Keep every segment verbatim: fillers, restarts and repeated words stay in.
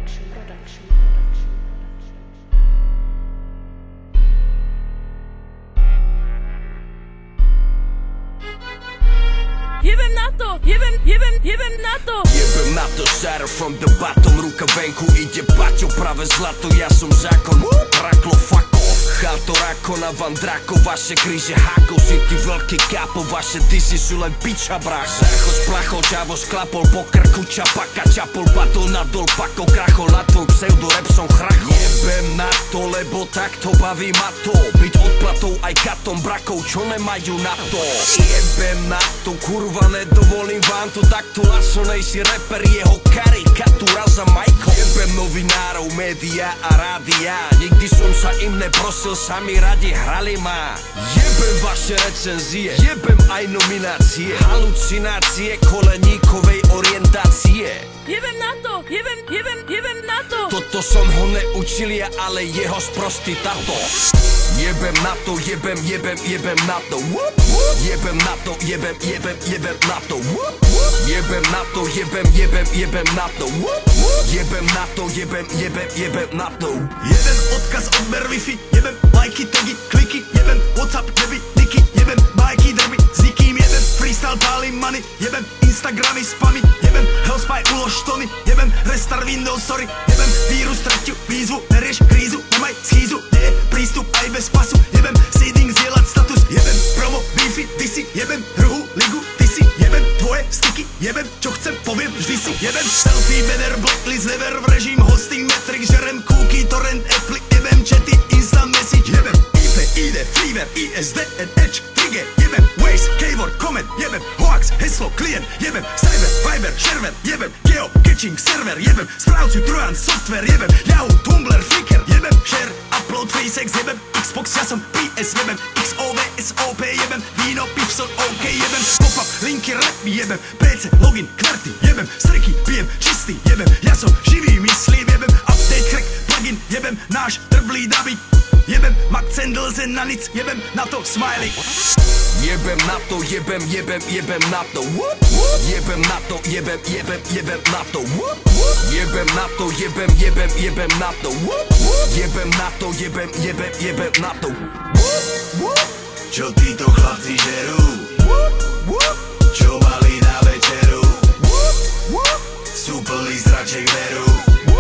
production, production, production. Jebem na to, jebem, jebem, jebem na to. Jebem na to, shadow from the bottom. Ruka venku, idzie bacio, prawe zlato. Ja som zákon, raklo, fako. Cháto, rakona, vandrako, vaše kríže hákov. Si ty veľký kápo, vaše disy sú len piča, brach. Zácho s plachou, čavo sklapol po krku, čapaka, čapol, batol nadol, pako, krachol. Na tvoj pseudo rap som chrachol. Jebem na to, lebo takto baví ma to. Byť odplatou aj katom, brakov, čo nemajú na to. Jebem na to, kurva, nedovolím vám to. Takto lasonej reper, jeho karikatúra za Majko. Jebem novinárov, média a rádia. Nikdy som sa im neprosil, sami radi hrali ma. Jebem vaše recenzie, jebem aj nominácie. Halucinácie koleníkovej orientácie. Jebem na to, jebem, jebem, jebem na to. Toto som ho neučil ja, ale jeho sprostý tato. Jebem na to, jebem, jebem, jebem na to. Jebem na to, jebem, jebem, jebem na to. Jebem na to, jebem, jebem, jebem na to. Jebem na to, jebem, jebem, jebem na to. Jeden odkaz, odber Wi-Fi, jebem lajky, togy, kliky, jebem Whatsapp, neby, niky, jebem bajky, derby, s nikým jebem freestyle, pálim money, jebem Instagramy, spamy, jebem Hellspy, ulož tony, jebem restart Windows, sorry, jebem vírus, tretiu výzvu, nerieš krízu, nemaj schýzu, nie je prístup aj bez pasu, jebem seeding, zdieľať status, jebem promo, beefy, disy, jebem druhú ligu, ty si, jebem tvoje sticky, jebem čo chcem, poviem, vždy si, jebem selfie, banner, blacklist, never v režim, hosting, metric, žerem kúky, torrent, apply, jebem chaty, instant message, jebem í pé, í dé, Freeware, í es dé, en edge, trigger, jebem Waze, keyword, comment, jebem hoax, heslo, klient, jebem cyber, viber, server, jebem geo, catching, server, jebem správcu, trojan, software, jebem Yahoo, Tumblr, Flickr, jebem share, upload, facex, jebem Xbox, ja som pé es, jebem iks ó vé, es ó pé, jebem víno, pivson, OK, jebem pop-up, linky, rap, jebem pé cé, login, kvarty, jebem streky, pijem čistý, jebem ja som živý, myslím, jebem update, crack, plugin, jebem náš trblý dabby, jebem Mac Candle, zen na nic, jebem na to smiley. Jebem na to, jebem, jebem, jebem na to. Jebem na to, jebem, jebem, jebem na to. Jebem na to, jebem, jebem, jebem na to. Jebem na to, jebem, jebem, jebem na to. Čo títo chlapci žerú? Čo mali na večeru? Sú plný zraček veru.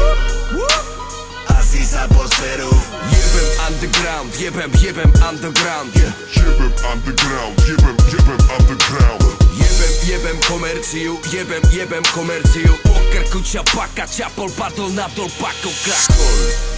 Asi sa poserú. Jebem underground, jebem, jebem underground, yeah. Jebem underground, jebem, jebem underground. Jebem, jebem komerciu, jebem, jebem komerciu. Po krku čapaka, čapol, padol nadol, pako, krachol.